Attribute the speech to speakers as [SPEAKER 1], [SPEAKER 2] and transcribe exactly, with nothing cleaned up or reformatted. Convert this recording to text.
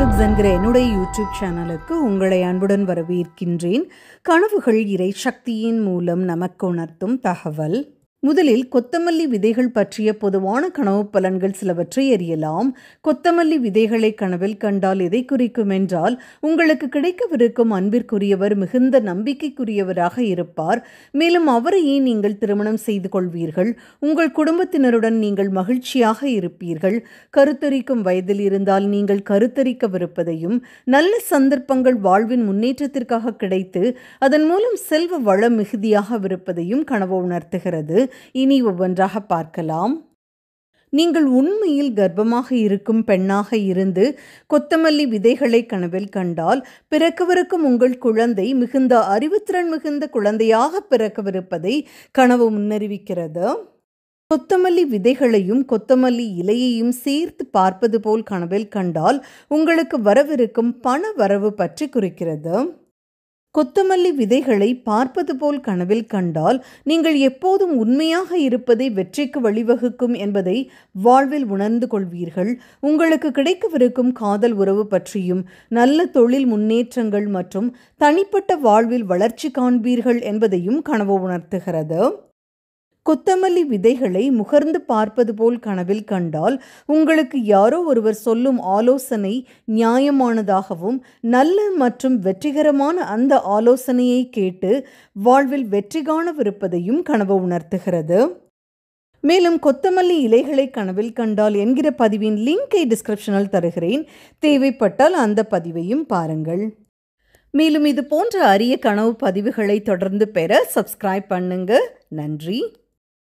[SPEAKER 1] Clips என்கிற என்னுடைய YouTube சேனலுக்கு உங்களை அன்புடன் வரவேற்கின்றேன். கனவுகள் இறை சக்தியின் மூலம் நமக்கு உணர்த்தும் தகவல். முதலில் கொத்தமல்லி விதைகள் பற்றிய பொதுவான கனவு பலன்கள் சிலவற்றை அறியலாம். கொத்தமல்லி விதைகளை கனவில் கண்டால் எதை குறிக்கும் என்றால், உங்களுக்கு கிடைக்கவிருக்கும் அன்பிற்குரியவர் மிகுந்த நம்பிக்கைக்குரியவராக இருப்பார். மேலும் அவரையே நீங்கள் திருமணம் செய்து கொள்வீர்கள். உங்கள் குடும்பத்தினருடன் நீங்கள் மகிழ்ச்சியாக இருப்பீர்கள். கருத்தரிக்கும் வயதில் இருந்தால் நீங்கள் கருத்தரிக்கவிருப்பதையும், நல்ல சந்தர்ப்பங்கள் வாழ்வின் முன்னேற்றத்திற்காக கிடைத்து அதன் மூலம் செல்வ வளம் மிகுதியாகவிருப்பதையும் கனவு உணர்த்துகிறது. இனி ஒவ்வொன்றாக பார்க்கலாம். நீங்கள் உண்மையில் கர்ப்பமாக இருக்கும் பெண்ணாக இருந்து கொத்தமல்லி விதைகளை கனவில் கண்டால், பிறக்கவிருக்கும் உங்கள் குழந்தை மிகுந்த அறிவுத்திறன் மிகுந்த குழந்தையாக பிறக்கவிருப்பதை கனவு முன்னறிவிக்கிறது. கொத்தமல்லி விதைகளையும் கொத்தமல்லி இலையையும் சேர்த்து பார்ப்பது போல் கனவில் கண்டால் உங்களுக்கு வரவிருக்கும் பண வரவு பற்றி குறிக்கிறது. கொத்தமல்லி விதைகளை பார்ப்பது போல் கனவில் கண்டால் நீங்கள் எப்போதும் உண்மையாக இருப்பதை வெற்றிக்கு வழிவகுக்கும் என்பதை வாழ்வில் உணர்ந்து கொள்வீர்கள். உங்களுக்கு கிடைக்கவிருக்கும் காதல் உறவு பற்றியும், நல்ல தொழில் முன்னேற்றங்கள் மற்றும் தனிப்பட்ட வாழ்வில் வளர்ச்சி காண்பீர்கள் என்பதையும் கனவு உணர்த்துகிறது. கொத்தமல்லி விதைகளை முகர்ந்து பார்ப்பது போல் கனவில் கண்டால் உங்களுக்கு யாரோ ஒருவர் சொல்லும் ஆலோசனை நியாயமானதாகவும், நல்ல மற்றும் வெற்றிகரமான அந்த ஆலோசனையை கேட்டு வாழ்வில் வெற்றி காணவிருப்பதையும் கனவு உணர்த்துகிறது. மேலும் கொத்தமல்லி இலைகளை கனவில் கண்டால் என்கிற பதிவின் லிங்கை டிஸ்கிரிப்ஷனில் தருகிறேன். தேவைப்பட்டால் அந்த பதிவையும் பாருங்கள். மேலும் இது போன்ற அரிய கனவு பதிவுகளை தொடர்ந்து பெற சப்ஸ்கிரைப் பண்ணுங்க. நன்றி.